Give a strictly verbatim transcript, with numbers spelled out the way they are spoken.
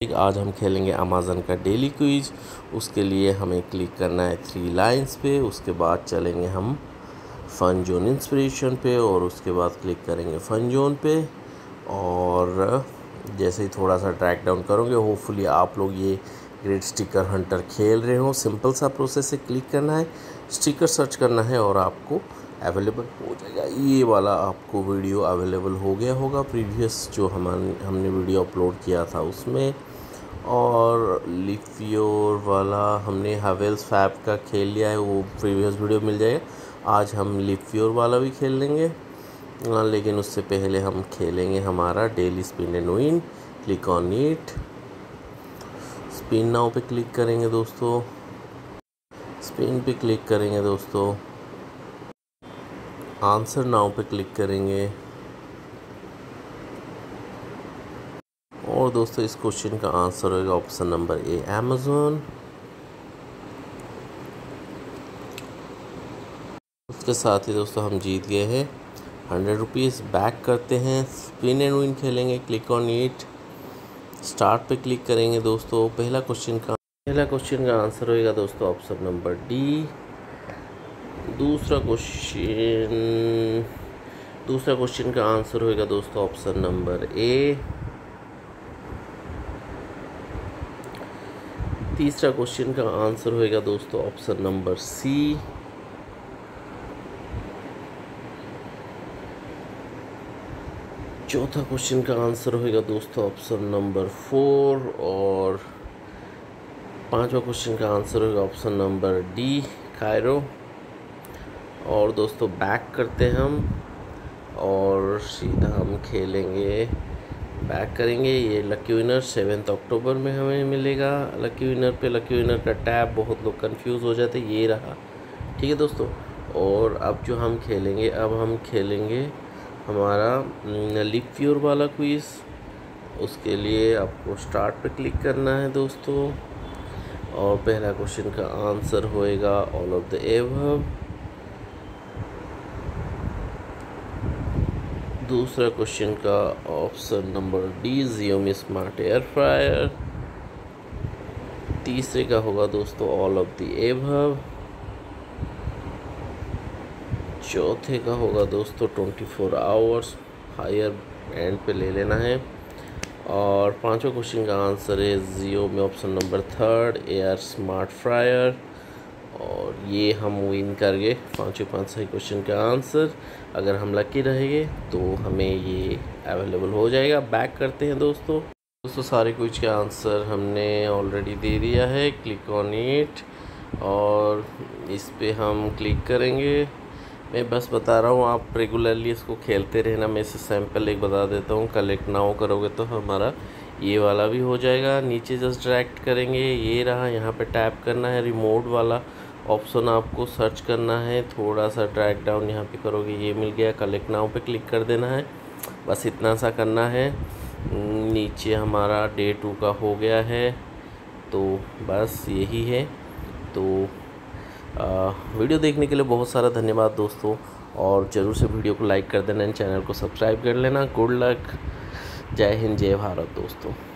आज हम खेलेंगे अमेज़न का डेली क्विज। उसके लिए हमें क्लिक करना है थ्री लाइंस पे, उसके बाद चलेंगे हम फ़न जोन इंस्पिरेशन पे और उसके बाद क्लिक करेंगे फ़न जोन पे। और जैसे ही थोड़ा सा ट्रैक डाउन करोगे, होपफुली आप लोग ये ग्रेट स्टिकर हंटर खेल रहे हो। सिंपल सा प्रोसेस है, क्लिक करना है, स्टिकर सर्च करना है और आपको अवेलेबल हो जाएगा। ये वाला आपको वीडियो अवेलेबल हो गया होगा प्रीवियस जो हमारे हमने वीडियो अपलोड किया था उसमें। और लिफ्योर वाला हमने हावेल्स फैब का खेल लिया है, वो प्रीवियस वीडियो मिल जाएगा। आज हम लिफ्योर वाला भी खेल लेंगे, लेकिन उससे पहले हम खेलेंगे हमारा daily spin and win. Click on it, spin now पे क्लिक करेंगे दोस्तों, स्पिन पे क्लिक करेंगे दोस्तों, आंसर नाउ पे क्लिक करेंगे। और दोस्तों इस क्वेश्चन का आंसर होगा ऑप्शन नंबर ए, अमेज़न। उसके साथ ही दोस्तों हम जीत गए हैं हंड्रेड रुपीज़। बैक करते हैं, स्पिन एंड विन खेलेंगे। क्लिक ऑन इट, स्टार्ट पे क्लिक करेंगे दोस्तों। पहला क्वेश्चन का पहला क्वेश्चन का आंसर होगा दोस्तों ऑप्शन नंबर डी। दूसरा क्वेश्चन दूसरा क्वेश्चन का आंसर होगा दोस्तों ऑप्शन नंबर ए। तीसरा क्वेश्चन का आंसर होगा दोस्तों ऑप्शन नंबर सी। चौथा क्वेश्चन का आंसर होगा दोस्तों ऑप्शन नंबर फोर। और पांचवा क्वेश्चन का आंसर होगा ऑप्शन नंबर डी, कायरो। और दोस्तों बैक करते हैं हम और सीधा हम खेलेंगे, बैक करेंगे। ये लकी विनर सेवेंथ अक्टूबर में हमें मिलेगा। लकी विनर पे लकी विनर का टैब बहुत लोग कंफ्यूज हो जाते, ये रहा, ठीक है दोस्तों। और अब जो हम खेलेंगे, अब हम खेलेंगे हमारा लिफ्योर वाला क्विज। उसके लिए आपको स्टार्ट पे क्लिक करना है दोस्तों। और पहला क्वेश्चन का आंसर होएगा ऑल ऑफ द एबव। दूसरा क्वेश्चन का option number D, Xiaomi smart air fryer. तीसरे का होगा दोस्तों ऑल ऑफ द एबव। चौथे का होगा दोस्तों ट्वेंटी फोर आवर्स, हायर एंड पे ले लेना है। और पांचवा क्वेश्चन का आंसर है Xiaomi option number third, air smart fryer. और ये हम विन कर गए पाँचों पाँच सही क्वेश्चन का आंसर। अगर हम लकी रहेंगे तो हमें ये अवेलेबल हो जाएगा। बैक करते हैं दोस्तों दोस्तों सारे क्विज के आंसर हमने ऑलरेडी दे दिया है। क्लिक ऑन इट और इस पे हम क्लिक करेंगे। मैं बस बता रहा हूँ, आप रेगुलरली इसको खेलते रहना। मैं इसे सैम्पल एक बता देता हूँ। कलेक्ट नाउ करोगे तो हमारा ये वाला भी हो जाएगा। नीचे जस्ट ड्रैग करेंगे, ये रहा, यहाँ पे टैप करना है। रिमोट वाला ऑप्शन आपको सर्च करना है, थोड़ा सा ड्रैग डाउन यहाँ पे करोगे, ये मिल गया। कलेक्ट नाउ पे क्लिक कर देना है, बस इतना सा करना है। नीचे हमारा डे टू का हो गया है, तो बस यही है। तो आ, वीडियो देखने के लिए बहुत सारा धन्यवाद दोस्तों। और ज़रूर से वीडियो को लाइक कर देना, चैनल को सब्सक्राइब कर लेना। गुड लक, जय हिंद, जय भारत दोस्तों।